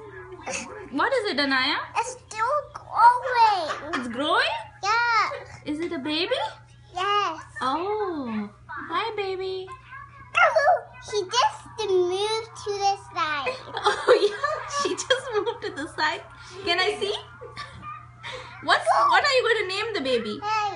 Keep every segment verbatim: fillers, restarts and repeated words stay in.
What is it, Anaya? It's still growing. It's growing? Yeah. Is it a baby? Yes. Oh. Hi, baby. She just moved to the side. Oh, yeah. She just moved to the side. Can I see? What's, what are you going to name the baby? Hey.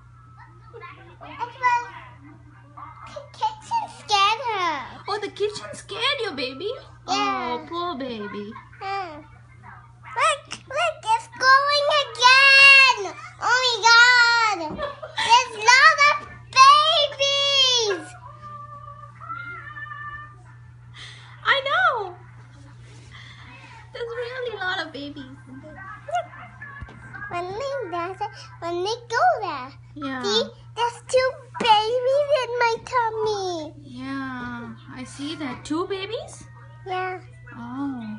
It was... The kitchen scared her. Oh, the kitchen scared your baby? Yeah. Oh, poor baby. Hmm. Look, look, it's going again. Oh my God. There's a lot of babies. I know. There's really a lot of babies. When they dance, when they go there, Yeah. see, there's two babies in my tummy. Yeah. I see that. Two babies? Yeah. Oh.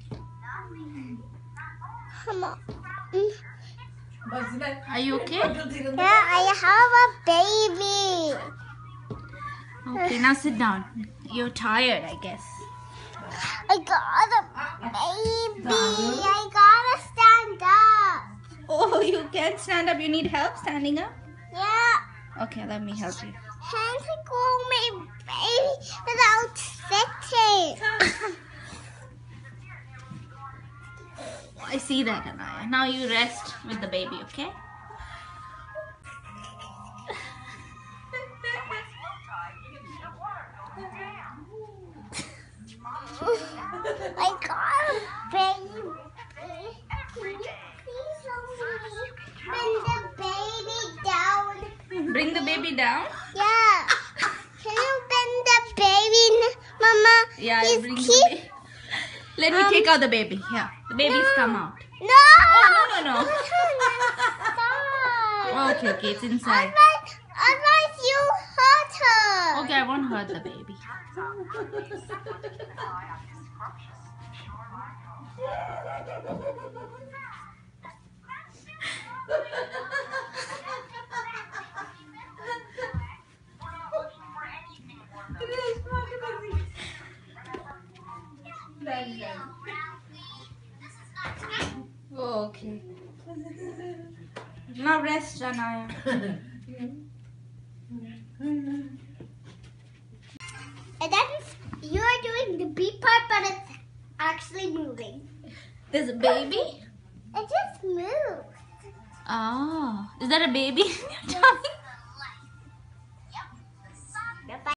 Come on. Mm. Are you okay? Yeah, I have a baby. Okay, now sit down. You're tired, I guess. I got a baby. I gotta stand up. Oh, you can't stand up. You need help standing up? Yeah. Okay, let me help you. Can't I go my baby without sitting? I see that, Anaya. Now you rest with the baby, okay? I got a baby. Please help me bring the baby down. Bring the baby down? Yeah. Can you bring the baby, Mama? Yeah, I'll Please bring keep... the baby. Let me Um, take out the baby. Yeah, the baby's no. come out. No! Oh, no, no, no. Stop. Okay, okay, it's inside. Otherwise, otherwise you hurt her. Okay, I won't hurt the baby. Okay. Now rest, Anaya. And then you're doing the B part, but it's actually moving. There's a baby? It just moves. Oh, is that a baby in your tummy?